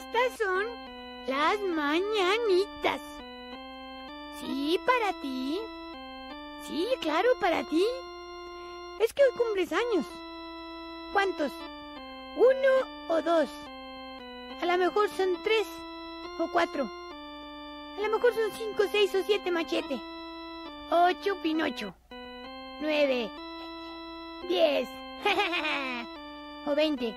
Estas son las mañanitas. Sí, para ti. Sí, claro, para ti. Es que hoy cumples años. ¿Cuántos? ¿1 o 2? A lo mejor son 3 o 4. A lo mejor son 5, 6 o 7, Machete. 8, Pinocho. 9, 10 o 20.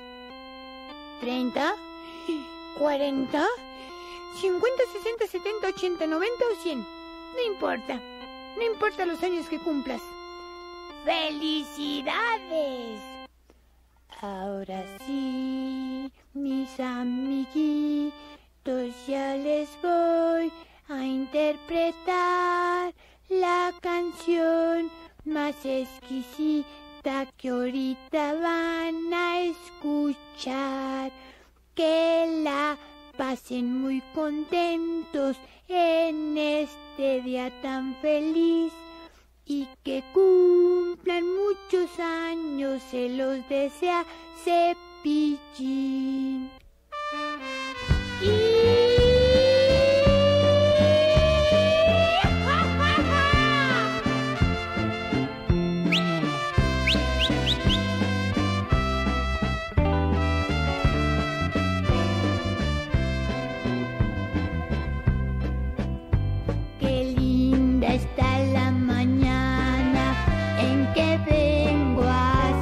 30, 40, 50, 60, 70, 80, 90 o 100. No importa. No importa los años que cumplas. ¡Felicidades! Ahora sí, mis amiguitos, ya les voy a interpretar la canción más exquisita que ahorita van a escuchar. Que la pasen muy contentos en este día tan feliz y que cumplan muchos años, se los desea Cepillín. Qué linda está la mañana en que vengo a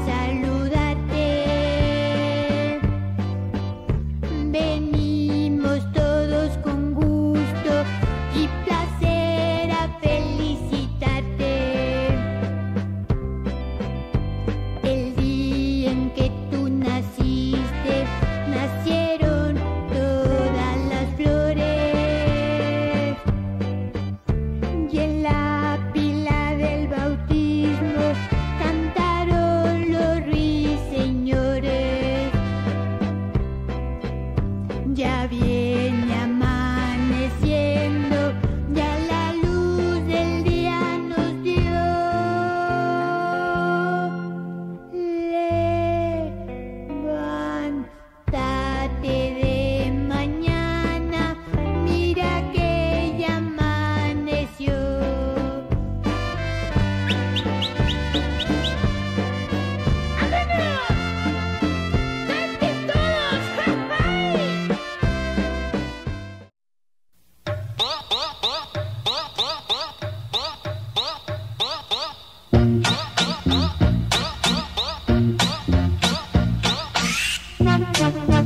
saludarte. Venimos todos con gusto y placer a felicitarte. El día en que tú naciste, nacieron todas las flores. Y en la pila del bautismo cantaron los ruiseñores. Ya viene amaneciendo, ya la luz del día nos dio. Levántate de mañana, mira que ya amaneció. ¡Vámonos! ¡Canten todos! ¡Ja, ja!